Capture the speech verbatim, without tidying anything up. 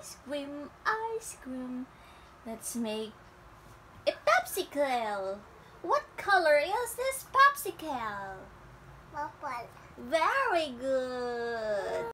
ice cream, ice cream. Let's make a popsicle. What color is this popsicle? Purple. Very good.